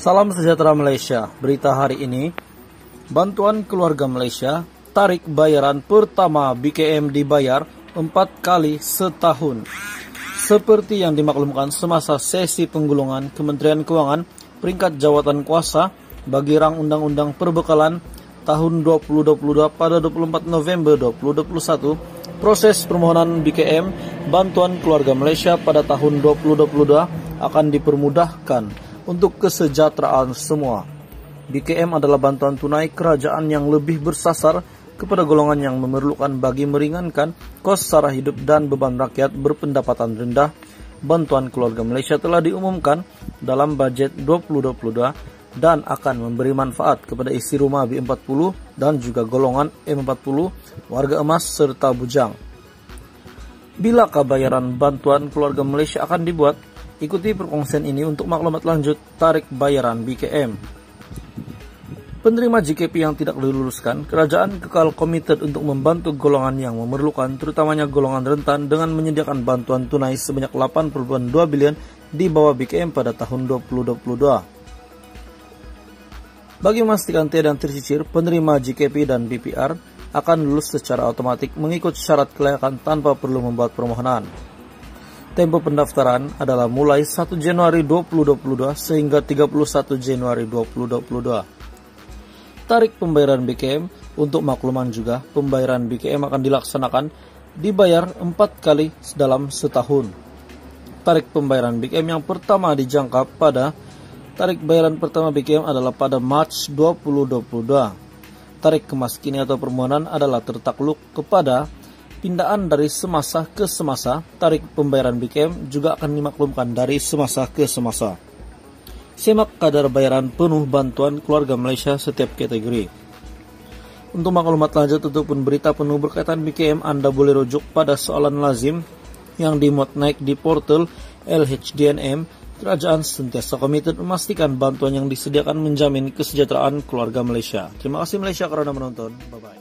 Salam sejahtera Malaysia. Berita hari ini, bantuan keluarga Malaysia, tarik bayaran pertama BKM dibayar 4 kali setahun. Seperti yang dimaklumkan semasa sesi penggulungan Kementerian Keuangan peringkat jawatan kuasa bagi rang Undang-Undang Perbekalan tahun 2022 pada 24 November 2021, proses permohonan BKM bantuan keluarga Malaysia pada tahun 2022 akan dipermudahkan untuk kesejahteraan semua. BKM adalah bantuan tunai kerajaan yang lebih bersasar kepada golongan yang memerlukan bagi meringankan kos sara hidup dan beban rakyat berpendapatan rendah. Bantuan keluarga Malaysia telah diumumkan dalam bajet 2022 dan akan memberi manfaat kepada isi rumah B40 dan juga golongan M40, warga emas serta bujang. Bilakah bayaran bantuan keluarga Malaysia akan dibuat? Ikuti perkongsian ini untuk maklumat lanjut tarik bayaran BKM. Penerima JKP yang tidak diluluskan, kerajaan kekal komited untuk membantu golongan yang memerlukan, terutamanya golongan rentan, dengan menyediakan bantuan tunai sebanyak 8,2 bilion di bawah BKM pada tahun 2022. Bagi memastikan tidak tercicir, penerima JKP dan BPR akan lulus secara otomatis mengikut syarat kelayakan tanpa perlu membuat permohonan. Tempo pendaftaran adalah mulai 1 Januari 2022 sehingga 31 Januari 2022. Tarik pembayaran BKM, untuk makluman juga, pembayaran BKM akan dilaksanakan dibayar 4 kali dalam setahun. Tarik pembayaran BKM yang pertama dijangka pada tarik bayaran pertama BKM adalah pada Mac 2022. Tarik kemas kini atau permohonan adalah tertakluk kepada pindaan dari semasa ke semasa. Tarik pembayaran BKM juga akan dimaklumkan dari semasa ke semasa. Simak kadar bayaran penuh bantuan keluarga Malaysia setiap kategori. Untuk maklumat lanjut ataupun berita penuh berkaitan BKM, Anda boleh rujuk pada soalan lazim yang dimuat naik di portal LHDNM. Kerajaan sentiasa komited memastikan bantuan yang disediakan menjamin kesejahteraan keluarga Malaysia. Terima kasih Malaysia kerana menonton. Bye-bye.